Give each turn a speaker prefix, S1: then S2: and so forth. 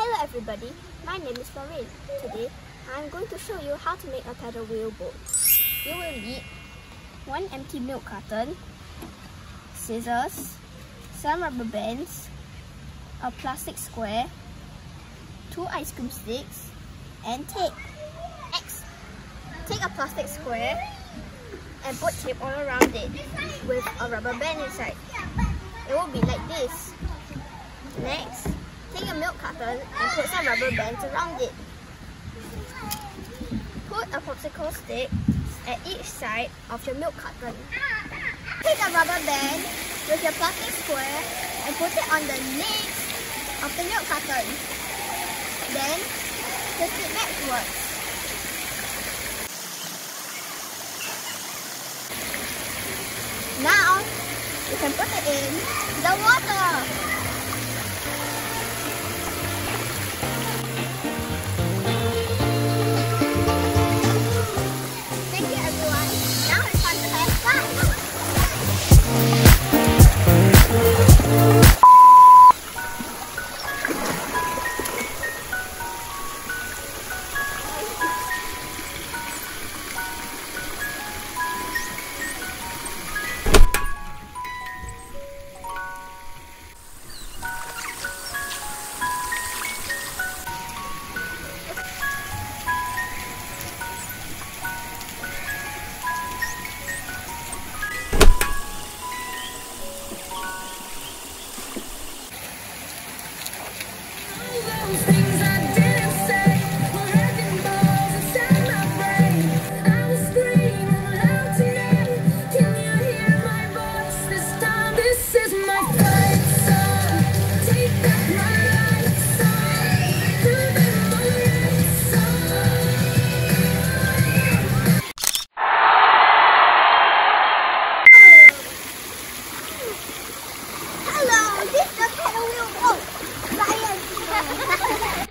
S1: Hello everybody, my name is Maureen. Today, I'm going to show you how to make a paddle wheel boat. You will need one empty milk carton, scissors, some rubber bands, a plastic square, 2 ice cream sticks, and tape. Next, take a plastic square and put tape all around it with a rubber band inside. It will be like this. Next, take a milk carton and put some rubber bands around it. Put a popsicle stick at each side of your milk carton. Take a rubber band with your plastic square and put it on the legs of the milk carton. Then, twist it backwards. Now, you can put it in the water. Hello, this is the paddle wheel boat. Ryan.